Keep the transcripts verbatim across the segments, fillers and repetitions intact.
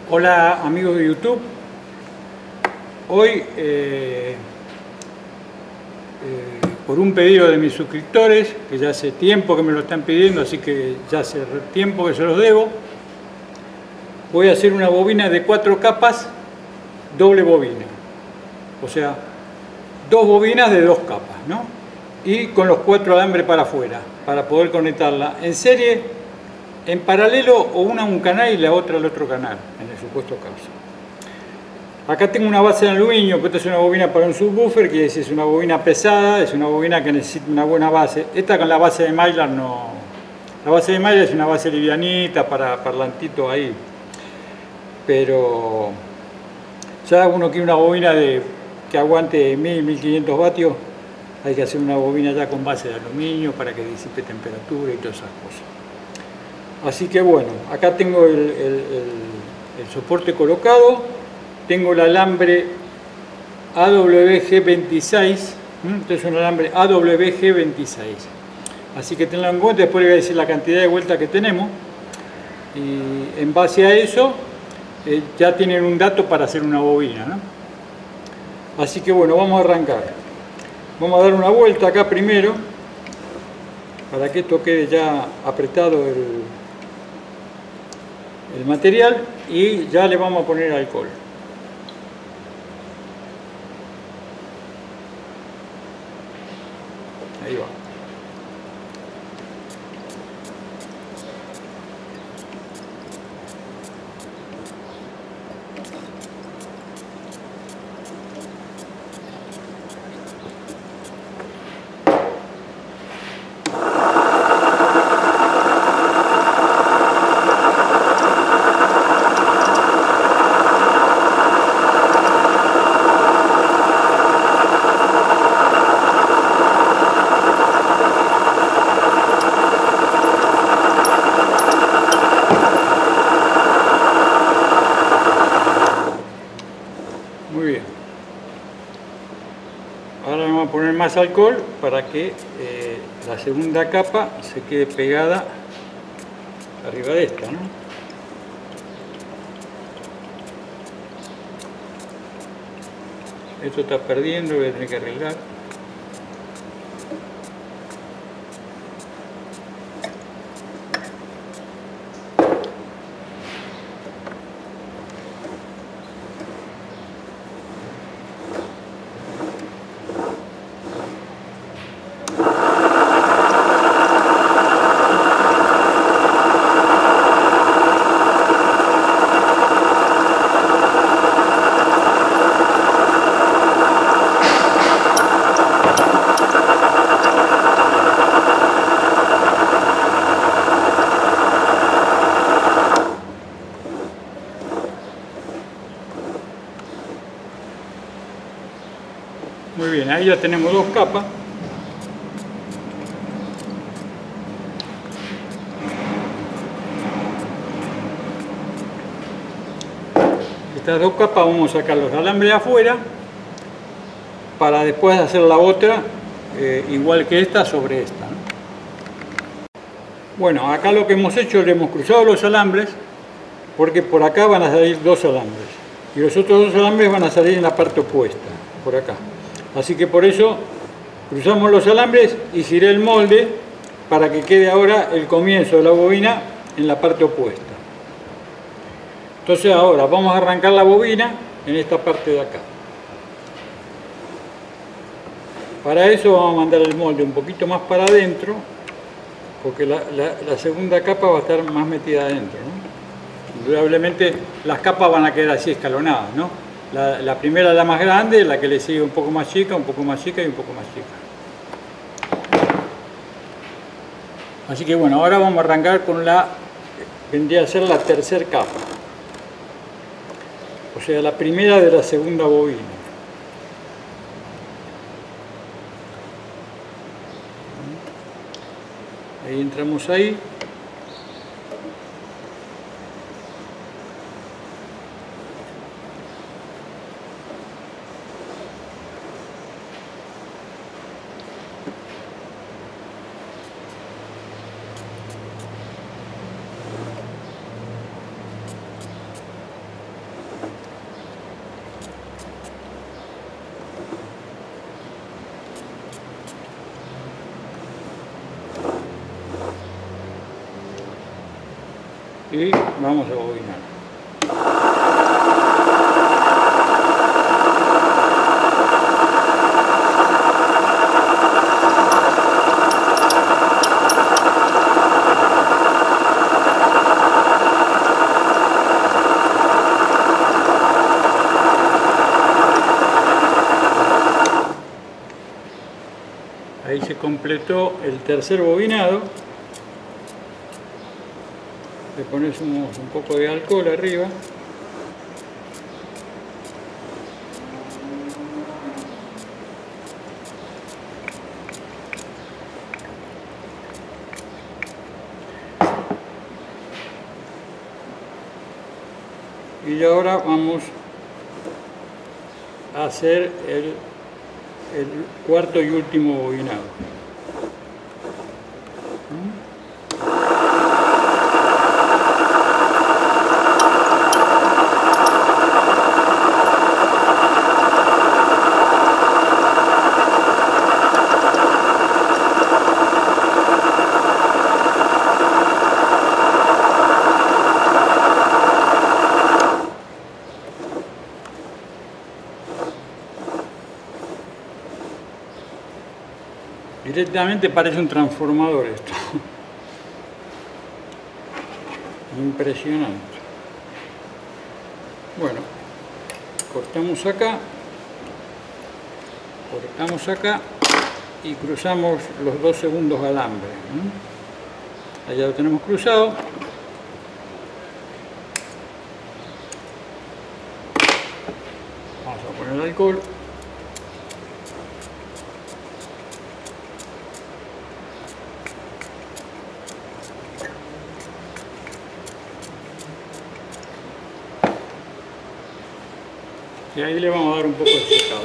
Hola amigos de YouTube, hoy eh, eh, por un pedido de mis suscriptores, que ya hace tiempo que me lo están pidiendo, así que ya hace tiempo que se los debo, voy a hacer una bobina de cuatro capas, doble bobina, o sea, dos bobinas de dos capas, ¿no? Y con los cuatro alambres para afuera, para poder conectarla en serie, en paralelo, o una a un canal y la otra al otro canal, en el supuesto caso. Acá tengo una base de aluminio, que esta es una bobina para un subwoofer, que es una bobina pesada, es una bobina que necesita una buena base. Esta con la base de Mylar no... La base de Mylar es una base livianita para parlantito ahí. Pero ya uno quiere una bobina de, que aguante mil, mil quinientos vatios, hay que hacer una bobina ya con base de aluminio para que disipe temperatura y todas esas cosas. Así que bueno, acá tengo el, el, el, el soporte colocado, tengo el alambre A W G veintiséis, este es un alambre A W G veintiséis, así que tenlo en cuenta. Después les voy a decir la cantidad de vueltas que tenemos y en base a eso eh, ya tienen un dato para hacer una bobina, ¿no? Así que bueno, vamos a arrancar. Vamos a dar una vuelta acá primero para que esto quede ya apretado el el material, y ya le vamos a poner alcohol. Ahí va. Muy bien. Ahora vamos a poner más alcohol para que eh, la segunda capa se quede pegada arriba de esta, ¿no? Esto está perdiendo, voy a tener que arreglar. Muy bien, ahí ya tenemos dos capas. Estas dos capas vamos a sacar los alambres afuera para después hacer la otra eh, igual que esta sobre esta, ¿no? Bueno, acá lo que hemos hecho, le hemos cruzado los alambres porque por acá van a salir dos alambres y los otros dos alambres van a salir en la parte opuesta, por acá. Así que por eso cruzamos los alambres y giré el molde para que quede ahora el comienzo de la bobina en la parte opuesta. Entonces ahora vamos a arrancar la bobina en esta parte de acá. Para eso vamos a mandar el molde un poquito más para adentro, porque la, la, la segunda capa va a estar más metida adentro, ¿no? Indudablemente las capas van a quedar así escalonadas, ¿no? La, la primera es la más grande, la que le sigue un poco más chica, un poco más chica y un poco más chica. Así que bueno, ahora vamos a arrancar con la, vendría a ser la tercera capa. O sea, la primera de la segunda bobina. Ahí entramos ahí. y vamos a bobinar. Ahí se completó el tercer bobinado. Le pones un, un poco de alcohol arriba. Y ahora vamos a hacer el el cuarto y último bobinado. Directamente parece un transformador esto. Impresionante. Bueno, cortamos acá, cortamos acá y cruzamos los dos segundos alambres. ¿Mm? Allá lo tenemos cruzado. Vamos a poner el alcohol. Y ahí le vamos a dar un poco de secador.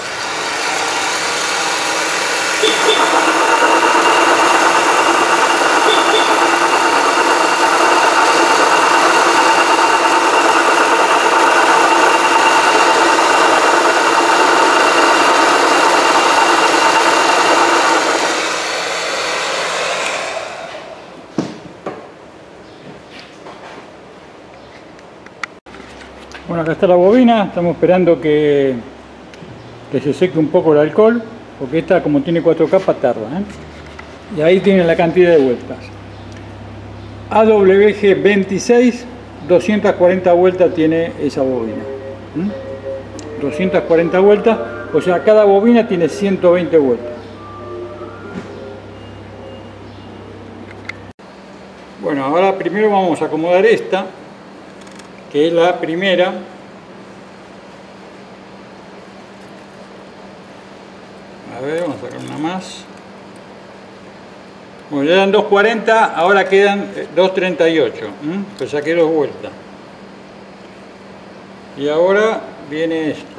Bueno, acá está la bobina, estamos esperando que, que se seque un poco el alcohol, porque esta, como tiene cuatro capas, tarda, ¿eh? Y ahí tienen la cantidad de vueltas. A W G veintiséis, doscientas cuarenta vueltas tiene esa bobina. ¿Mm? doscientas cuarenta vueltas, o sea, cada bobina tiene ciento veinte vueltas. Bueno, ahora primero vamos a acomodar esta, que es la primera. A ver, vamos a sacar una más. Bueno, ya eran dos cuarenta, ahora quedan dos treinta y ocho. ¿Mm? Pues saqué dos vueltas. Y ahora viene esta.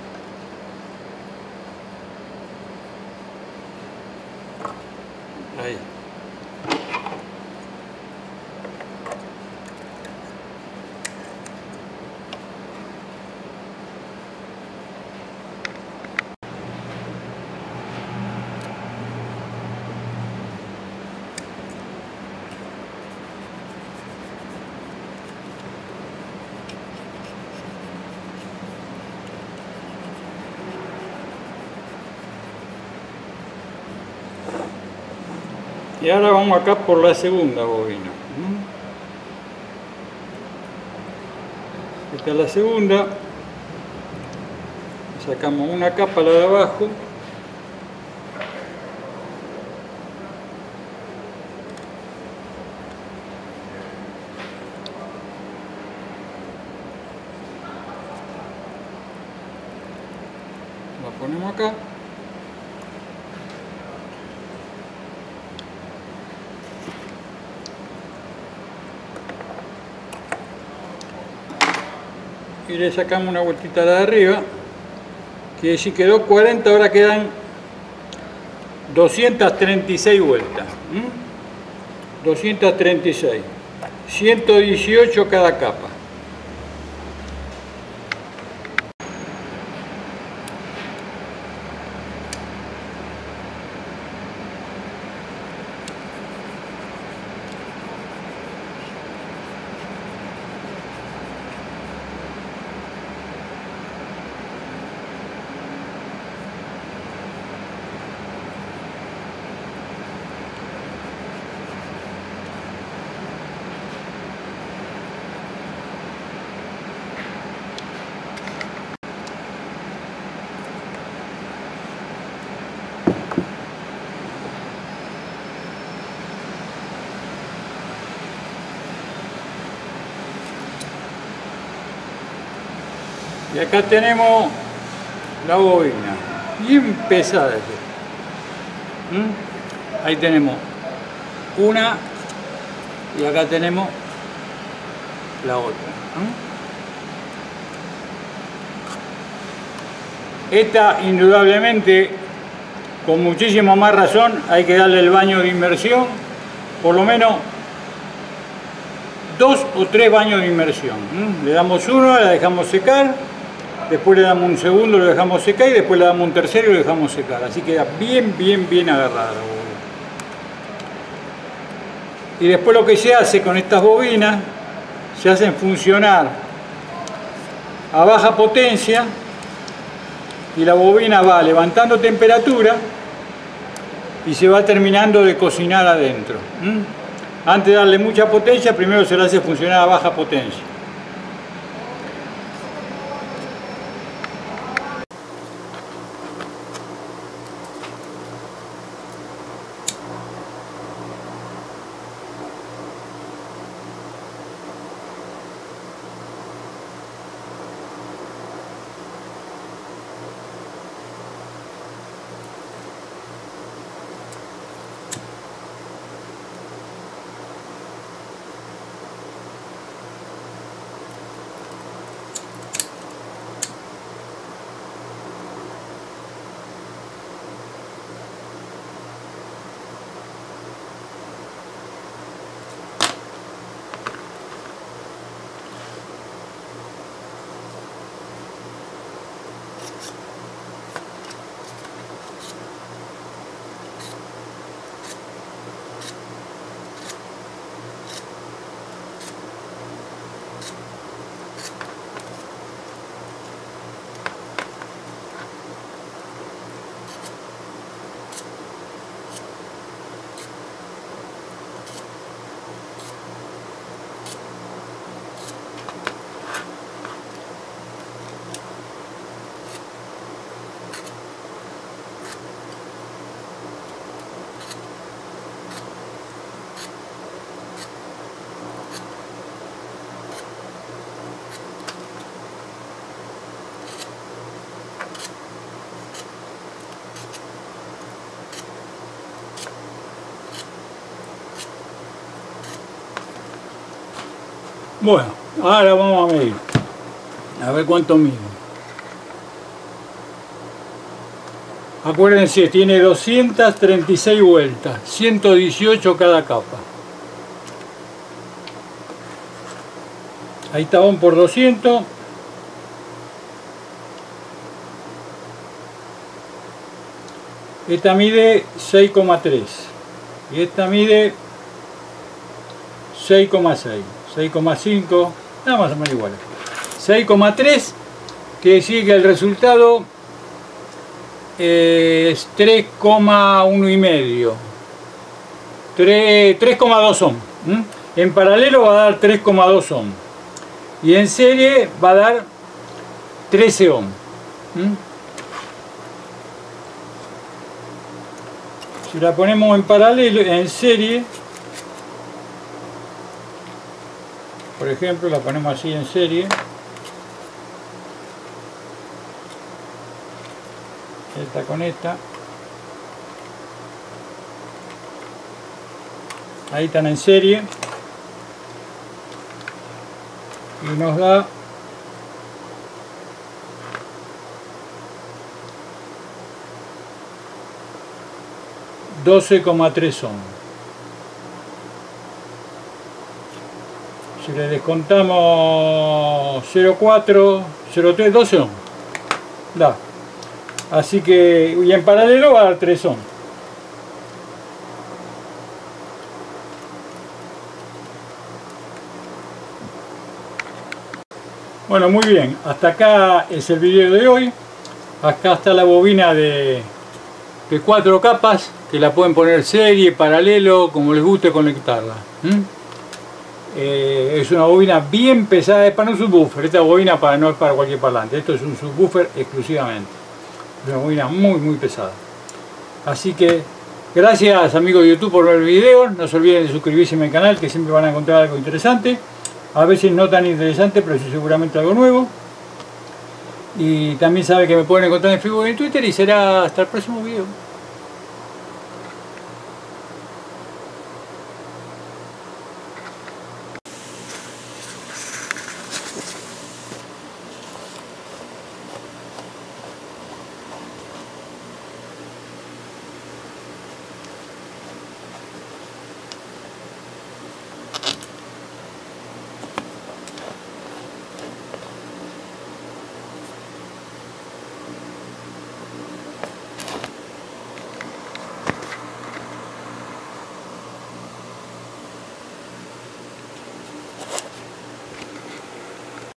Ahí. Y ahora vamos acá por la segunda bobina. Esta es la segunda. Sacamos una capa, la de abajo. La ponemos acá. Y le sacamos una vueltita a la de arriba, que si quedó cuarenta, ahora quedan doscientas treinta y seis vueltas. ¿Mm? doscientas treinta y seis. ciento dieciocho cada capa. Y acá tenemos la bobina, bien pesada. ¿Mm? Ahí tenemos una y acá tenemos la otra. ¿Mm? Esta indudablemente, con muchísima más razón, hay que darle el baño de inmersión, por lo menos dos o tres baños de inmersión. ¿Mm? Le damos uno, la dejamos secar, después le damos un segundo, lo dejamos secar y después le damos un tercero y lo dejamos secar. Así queda bien, bien, bien agarrada la bobina. Y después lo que se hace con estas bobinas, se hacen funcionar a baja potencia y la bobina va levantando temperatura y se va terminando de cocinar adentro. ¿Mm? Antes de darle mucha potencia, primero se la hace funcionar a baja potencia. Bueno, ahora vamos a medir, a ver cuánto mide. Acuérdense, tiene doscientas treinta y seis vueltas, ciento dieciocho cada capa. Ahí está, un por doscientos. Esta mide seis coma tres y esta mide seis coma seis. seis coma cinco, nada más o menos igual. seis coma tres, quiere decir que el resultado es tres coma uno y medio. tres coma dos ohm. ¿Mm? En paralelo va a dar tres coma dos ohm. Y en serie va a dar trece ohm. ¿Mm? Si la ponemos en paralelo, en serie, por ejemplo, la ponemos así en serie. Esta con esta. Ahí están en serie. Y nos da doce coma tres ohm. Si le descontamos cero coma cuatro, cero coma tres, doce ohm. Da. Así que, y en paralelo va a dar tres ohm. Bueno, muy bien. Hasta acá es el video de hoy. Acá está la bobina de, de cuatro capas, que la pueden poner serie, paralelo, como les guste conectarla. ¿Mm? Eh, es una bobina bien pesada, es para un subwoofer. Esta bobina para, no es para cualquier parlante, esto es un subwoofer exclusivamente. Es una bobina muy muy pesada. Así que gracias amigos de YouTube por ver el video. No se olviden de suscribirse a mi canal, que siempre van a encontrar algo interesante. A veces no tan interesante, pero sí seguramente algo nuevo. Y también sabe que me pueden encontrar en Facebook y en Twitter y será hasta el próximo video.